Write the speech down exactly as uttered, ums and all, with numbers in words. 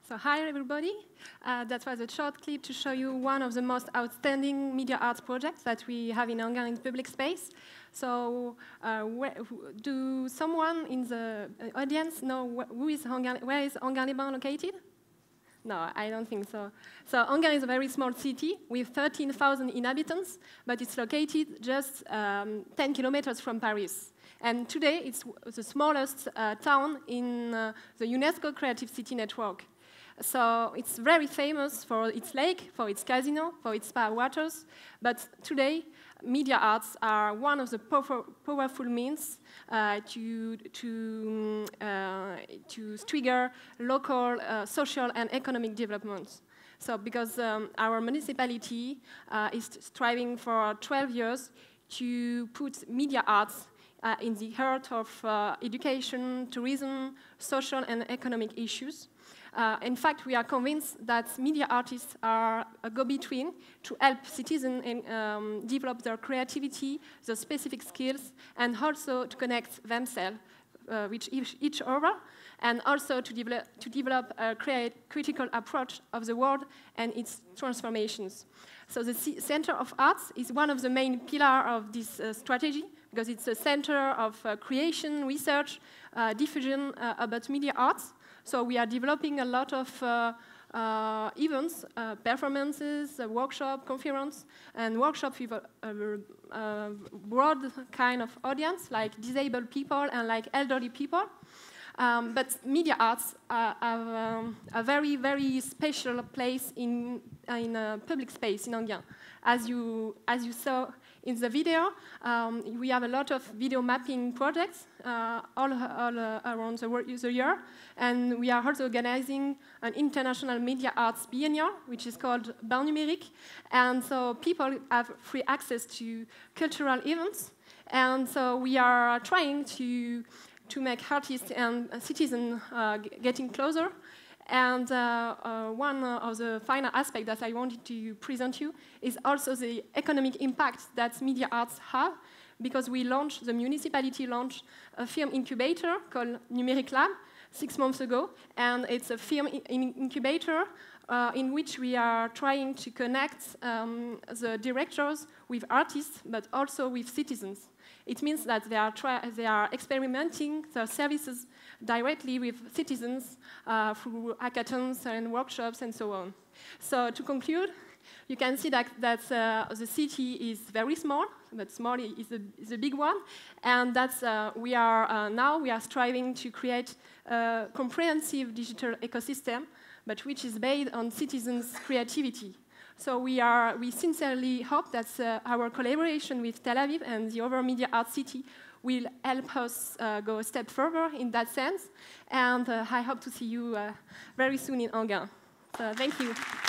So hi, everybody. Uh, that was a short clip to show you one of the most outstanding media arts projects that we have in Anguin in public space. So uh, where, do someone in the audience know wh who is Anguin, where is Anguin-les-Bains located? No, I don't think so. So Anguin is a very small city with thirteen thousand inhabitants, but it's located just um, ten kilometers from Paris. And today, it's the smallest uh, town in uh, the UNESCO Creative City Network. So it's very famous for its lake, for its casino, for its spa waters. But today, media arts are one of the power, powerful means uh, to, to, uh, to trigger local uh, social and economic development. So because um, our municipality uh, is striving for twelve years to put media arts uh, in the heart of uh, education, tourism, social and economic issues. Uh, in fact, we are convinced that media artists are a go-between to help citizens in, um, develop their creativity, their specific skills, and also to connect themselves uh, with each, each other, and also to develop, to develop a create, critical approach of the world and its transformations. So the C Center of Arts is one of the main pillars of this uh, strategy, because it's a center of uh, creation, research, uh, diffusion uh, about media arts. So we are developing a lot of uh, uh, events, uh, performances, uh, workshop, conference, and workshop with a, a, a broad kind of audience, like disabled people and like elderly people. Um, but media arts uh, have um, a very, very special place in, in uh, public space in Anguin. As you, as you saw in the video, um, we have a lot of video mapping projects uh, all, all uh, around the, the year. And we are also organizing an international media arts biennial, which is called Bains Numériques. And so people have free access to cultural events. And so we are trying to to make artists and citizens uh, getting closer. And uh, uh, one of the final aspects that I wanted to present you is also the economic impact that media arts have, because we launched, the municipality launched a film incubator called Numérique Lab six months ago, and it's a film in incubator uh, in which we are trying to connect um, the directors with artists, but also with citizens. It means that they are, they are experimenting their services directly with citizens uh, through hackathons and workshops and so on. So to conclude, you can see that, that uh, the city is very small, but small is a, is a big one, and that uh, we are uh, now we are striving to create a comprehensive digital ecosystem, but which is based on citizens' creativity. So we, are, we sincerely hope that uh, our collaboration with Tel Aviv and the other media art city will help us uh, go a step further in that sense. And uh, I hope to see you uh, very soon in Anguin. So thank you.